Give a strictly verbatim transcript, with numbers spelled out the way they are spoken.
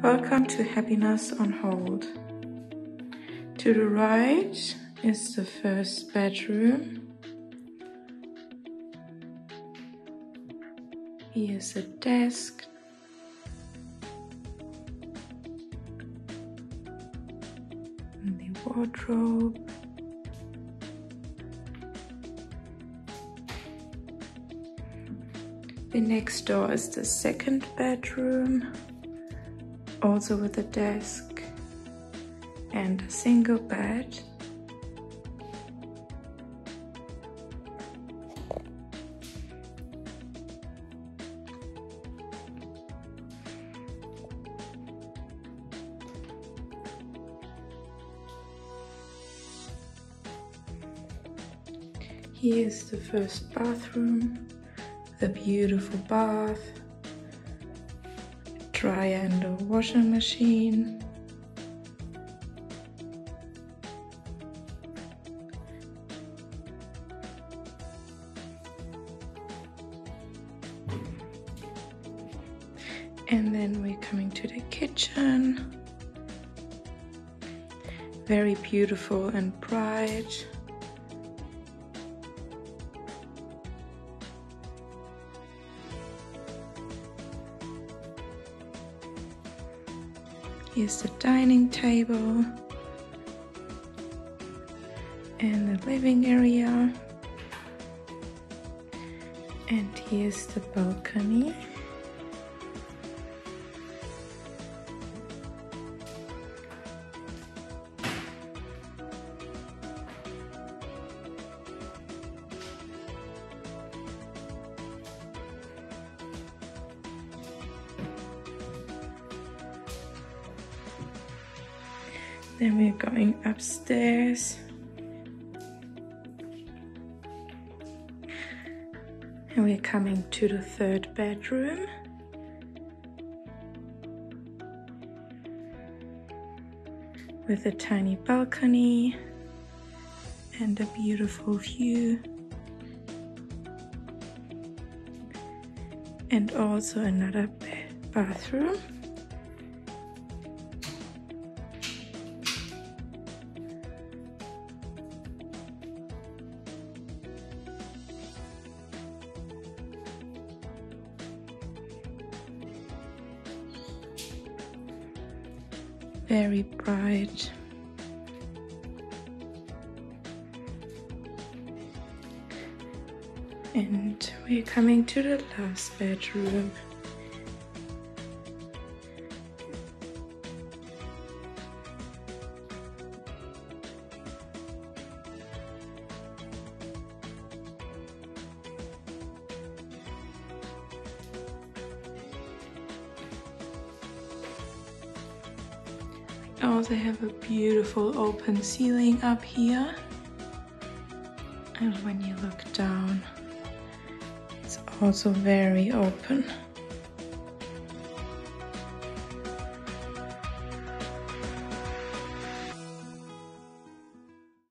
Welcome to Happiness on Hold. To the right is the first bedroom. Here's a desk. And the wardrobe. The next door is the second bedroom, also with a desk and a single bed. Here is the first bathroom. The beautiful bath, dryer and a washing machine. And then we're coming to the kitchen. Very beautiful and bright. Here's the dining table and the living area, and here's the balcony. Then we're going upstairs. And we're coming to the third bedroom. With a tiny balcony and a beautiful view. And also another bathroom. Very bright. And we're coming to the last bedroom. I also have a beautiful open ceiling up here, and when you look down, it's also very open.